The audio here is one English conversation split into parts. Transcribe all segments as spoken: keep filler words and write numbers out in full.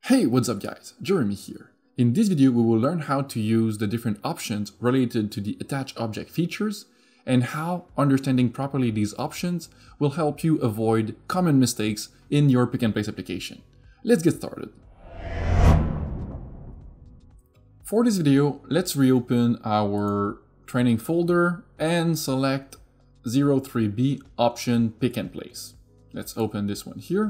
Hey, what's up guys, Jeremy here. In this video we will learn how to use the different options related to the attach object features and how understanding properly these options will help you avoid common mistakes in your pick and place application. Let's get started. For this video, let's reopen our training folder and select zero three B option pick and place. Let's open this one here.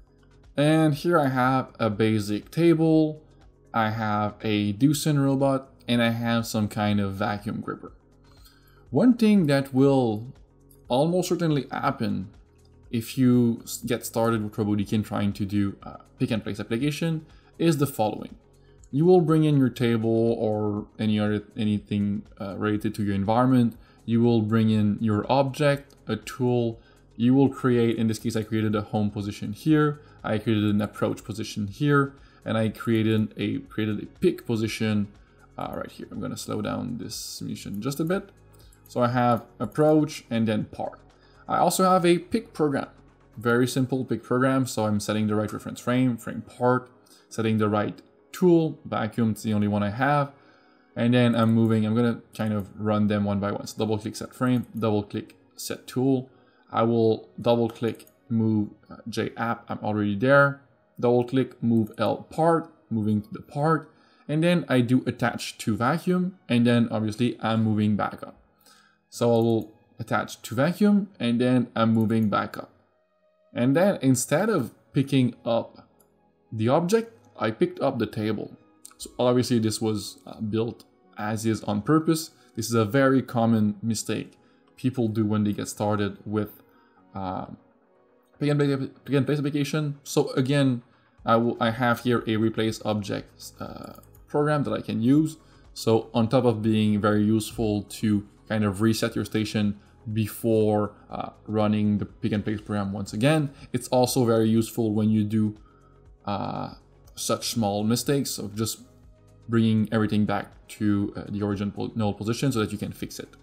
And here I have a basic table, I have a Deucin robot, and I have some kind of vacuum gripper. One thing that will almost certainly happen if you get started with RoboDK and trying to do a pick and place application is the following. You will bring in your table or any other anything uh, related to your environment. You will bring in your object, a tool. You will create, in this case I created a home position here. I created an approach position here, and I created a created a pick position uh, right here. I'm going to slow down this simulation just a bit. So I have approach and then part. I also have a pick program, very simple pick program. So I'm setting the right reference frame, frame part, setting the right tool, vacuum, it's the only one I have. And then I'm moving, I'm going to kind of run them one by one. So double click set frame, double click set tool. I will double click move uh, J app, I'm already there. Double click move L part, moving to the part. And then I do attach to vacuum, and then obviously I'm moving back up. So I will attach to vacuum, and then I'm moving back up. And then instead of picking up the object, I picked up the table. So obviously this was uh, built as is on purpose. This is a very common mistake people do when they get started with uh, pick and place, pick and place application. So again, I will I have here a replace object uh, program that I can use. So on top of being very useful to kind of reset your station before uh, running the pick and place program once again, it's also very useful when you do uh, such small mistakes of just bringing everything back to uh, the original position so that you can fix it.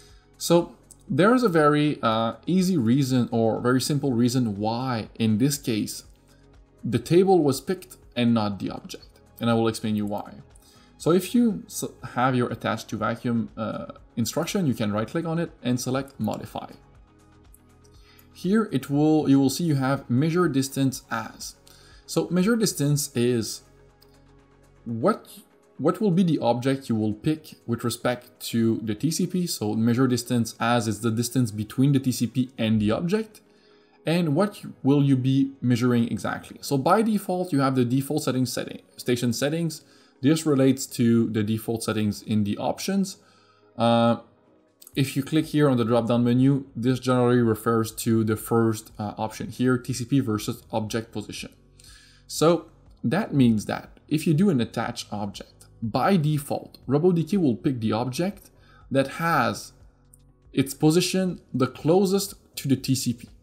So there is a very uh, easy reason or very simple reason why in this case the table was picked and not the object, and I will explain you why. So if you have your attached to vacuum uh, instruction, you can right click on it and select modify. Here it will you will see you have measure distance as. So measure distance is what what will be the object you will pick with respect to the T C P. So measure distance as is the distance between the T C P and the object. And what will you be measuring exactly? So by default, you have the default settings setting, station settings. This relates to the default settings in the options. Uh, if you click here on the drop-down menu, this generally refers to the first uh, option here, T C P versus object position. So that means that if you do an attach object, by default, RoboDK will pick the object that has its position the closest to the T C P.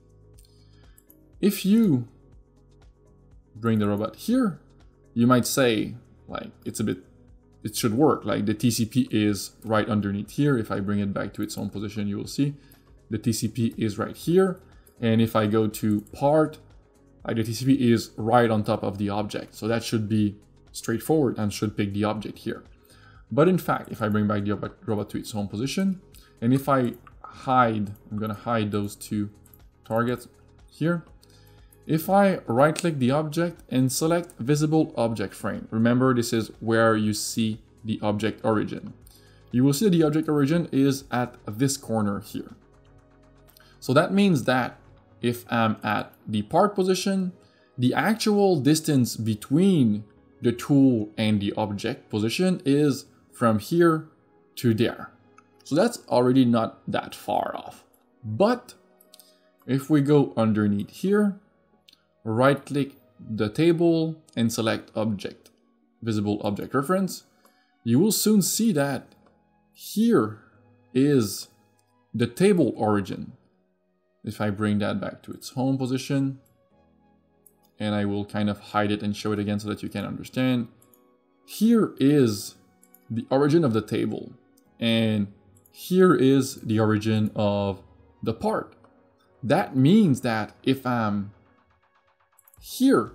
If you bring the robot here, you might say, like, it's a bit, it should work, like the T C P is right underneath here. If I bring it back to its own position, you will see the T C P is right here. And if I go to part, like the T C P is right on top of the object. So that should be straightforward and should pick the object here. But in fact, if I bring back the robot to its home position, and if I hide, I'm gonna hide those two targets here. If I right click the object and select visible object frame, remember this is where you see the object origin. You will see that the object origin is at this corner here. So that means that if I'm at the part position, the actual distance between the tool and the object position is from here to there. So that's already not that far off. But if we go underneath here, right click the table and select object, visible object reference, you will soon see that here is the table origin. If I bring that back to its home position, and I will kind of hide it and show it again so that you can understand. Here is the origin of the table, and here is the origin of the part. That means that if I'm here,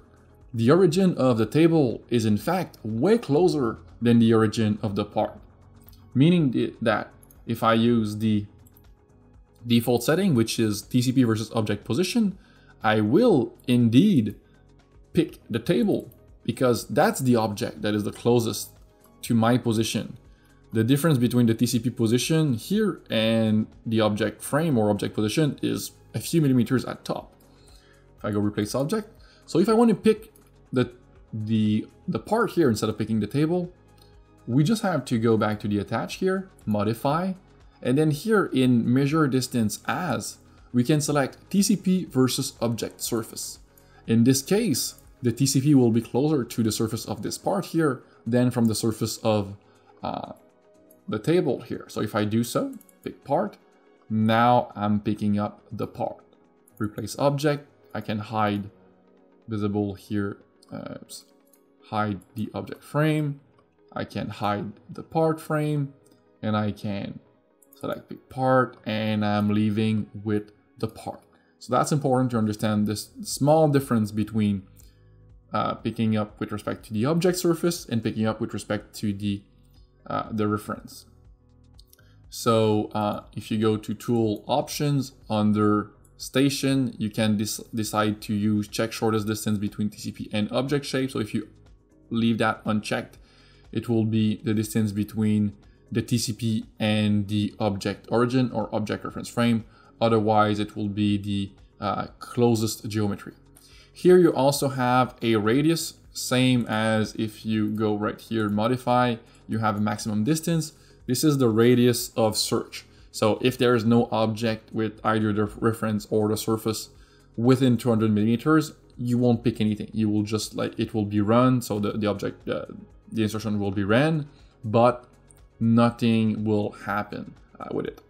the origin of the table is in fact way closer than the origin of the part. Meaning that if I use the default setting, which is T C P versus object position, I will indeed pick the table because that's the object that is the closest to my position. The difference between the T C P position here and the object frame or object position is a few millimeters at top. If I go replace object, so if I want to pick the, the, the part here instead of picking the table, we just have to go back to the attach here, modify, and then here in measure distance as, we can select T C P versus object surface. In this case, the T C P will be closer to the surface of this part here than from the surface of uh, the table here. So if I do so, pick part, now I'm picking up the part. Replace object, I can hide visible here, uh, hide the object frame, I can hide the part frame, and I can select pick part, and I'm leaving with the part. So that's important to understand this small difference between uh, picking up with respect to the object surface and picking up with respect to the uh, the reference. So uh, if you go to tool options under station, you can decide to use check shortest distance between T C P and object shape. So if you leave that unchecked, it will be the distance between the T C P and the object origin or object reference frame. Otherwise, it will be the uh, closest geometry. Here you also have a radius, same as if you go right here, modify, you have a maximum distance. This is the radius of search. So if there is no object with either the reference or the surface within two hundred millimeters, you won't pick anything. You will just like, it will be run. So the, the object, uh, the instruction will be ran, but nothing will happen uh, with it.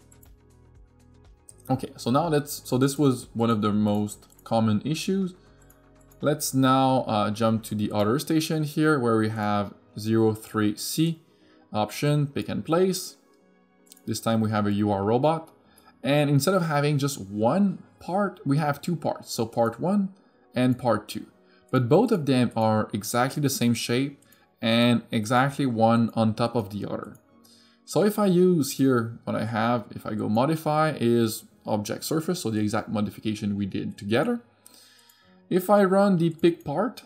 Okay, so now let's, so this was one of the most common issues. Let's now uh, jump to the other station here where we have zero three C option, pick and place. This time we have a U R robot. And instead of having just one part, we have two parts. So part one and part two. But both of them are exactly the same shape and exactly one on top of the other. So if I use here, what I have, if I go modify, is object surface, so the exact modification we did together. If I run the pick part,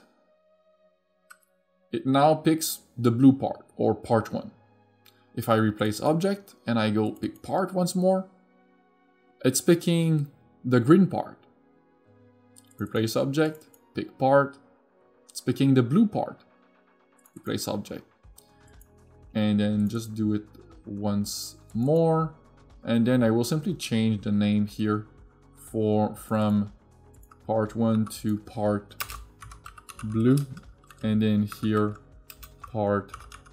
it now picks the blue part, or part one. If I replace object and I go pick part once more, it's picking the green part. Replace object, pick part, it's picking the blue part. Replace object. And then just do it once more. And then I will simply change the name here for from part one to part blue. And then here, part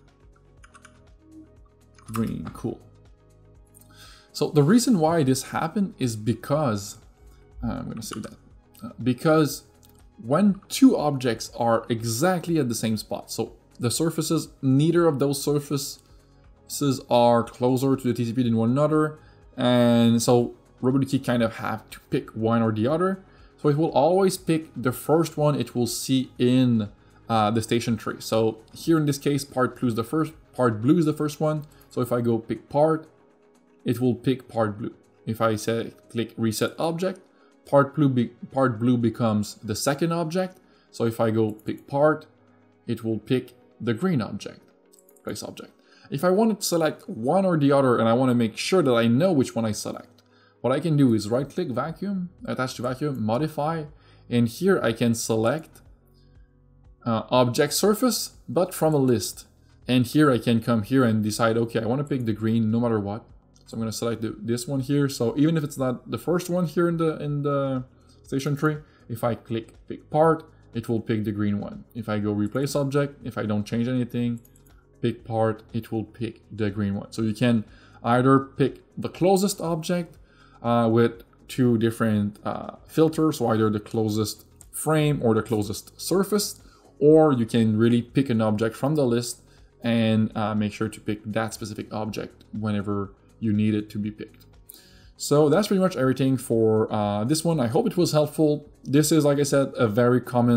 green. Cool. So the reason why this happened is because, uh, I'm going to say that, uh, because when two objects are exactly at the same spot, so the surfaces, neither of those surfaces are closer to the T C P than one another, and so RoboDK kind of have to pick one or the other. So it will always pick the first one it will see in uh, the station tree. So here in this case, part blue is the first, part blue is the first one. So if I go pick part, it will pick part blue. If I say click reset object, part blue be, part blue becomes the second object. So if I go pick part, it will pick the green object, place object. If I want to select one or the other and I want to make sure that I know which one I select, what I can do is right click vacuum, attach to vacuum, modify, and here I can select uh, object surface, but from a list. And here I can come here and decide, okay, I want to pick the green no matter what. So I'm going to select the, this one here. So even if it's not the first one here in the in the station tree, if I click pick part, it will pick the green one. If I go replace object, if I don't change anything, pick part, it will pick the green one. So you can either pick the closest object uh, with two different uh, filters, so either the closest frame or the closest surface, or you can really pick an object from the list and uh, make sure to pick that specific object whenever you need it to be picked. So that's pretty much everything for uh, this one. I hope it was helpful. This is, like I said, a very common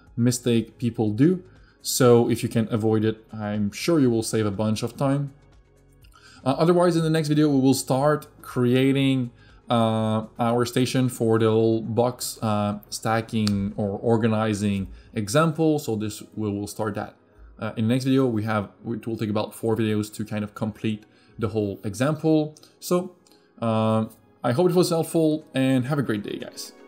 mistake people do. So if you can avoid it, I'm sure you will save a bunch of time. Uh, otherwise, in the next video, we will start creating uh, our station for the little box uh, stacking or organizing example. So this we will start that. Uh, in the next video, we have it will take about four videos to kind of complete the whole example. So uh, I hope it was helpful and have a great day, guys.